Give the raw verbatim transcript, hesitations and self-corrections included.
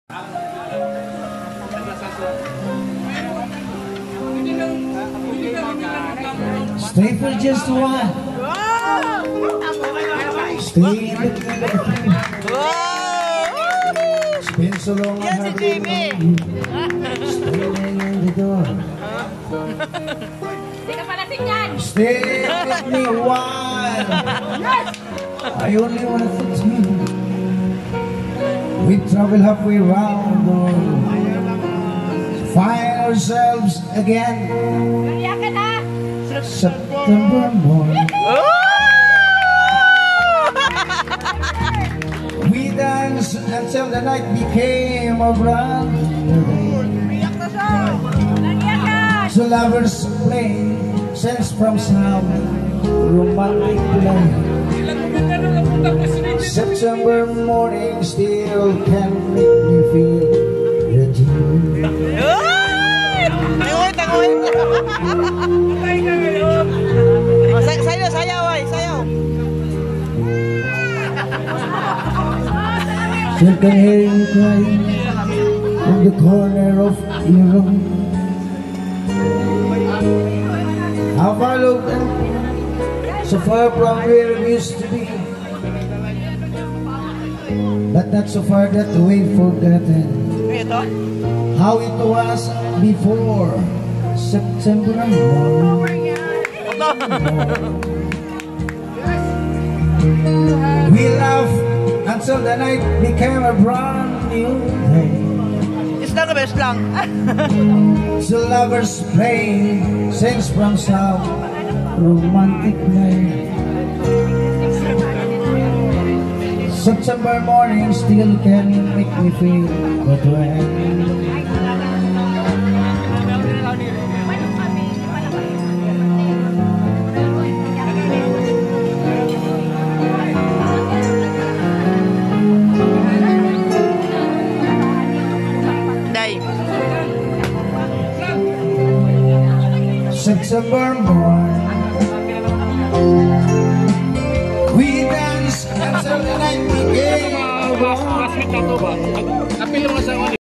Stay for just a while. Stay in the It's been so long I haven't been you. Standing in the door. Stay with me a while. I only want to fix you. We travel halfway around the world. Find ourselves again. September morning. We danced until the night became a brand new day. So lovers play sense from sound romantic play. September morning still can make me feel the dew. Sayaw, sayaw, ay, sayaw. Still can hear you cry from the corner of your room. How far look so far from where we used to be, but not so far that we've forgotten how it was before. September morning. We laughed until the night became a brand new day. Islang ka best lang. So lovers play sings from south romantic night. September morning still can make me feel that way. September morning, we dance until the night became.